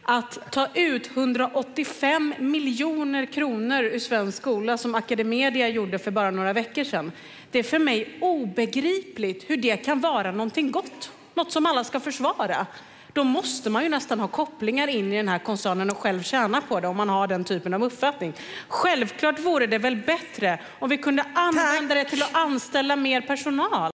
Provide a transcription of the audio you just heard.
att ta ut 185 miljoner kronor ur svensk skola som Academedia gjorde för bara några veckor sedan. Det är för mig obegripligt hur det kan vara någonting gott. Något som alla ska försvara. Då måste man ju nästan ha kopplingar in i den här koncernen och själv tjäna på det om man har den typen av uppfattning. Självklart vore det väl bättre om vi kunde använda det till att anställa mer personal.